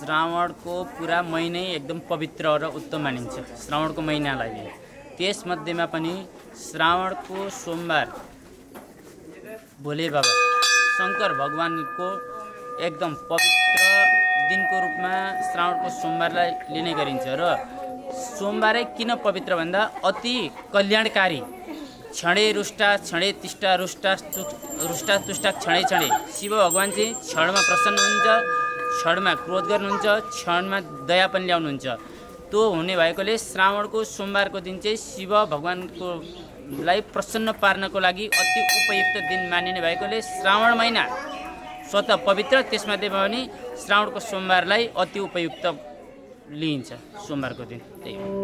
श्रावणको पुरा महिनै एकदम पवित्र र उत्तम मानिन्छ श्रावणको महिनालाई। त्यसमध्येमा पनि श्रावणको सोमबार भोले बाबा शंकर भगवानको एकदम पवित्र दिनको रूपमा श्रावणको सोमबारलाई लिने गरिन्छ। र सोमबारै किन पवित्र भन्दा अति कल्याणकारी क्षणे रुष्टा क्षणे तिष्ठा रुष्टा तुष्टा क्षणे क्षणे शिव भगवान चाहिँ क्षणमा प्रसन्न हुन्छ, क्षणमा क्रोध गर्नुहुन्छ, क्षणमा दया पनि ल्याउनुहुन्छ। त्यो हुने भएकोले श्रावणको सोमबारको दिन चाहिँ शिव भगवानको लाई प्रसन्न पार्नको लागि अति उपयुक्त दिन मानिने भएकोले श्रावण महिना स्वतः पवित्र, त्यसमध्येमा पनि श्रावणको सोमबारलाई अति उपयुक्त लिइन्छ सोमबारको दिन। त्यही हो।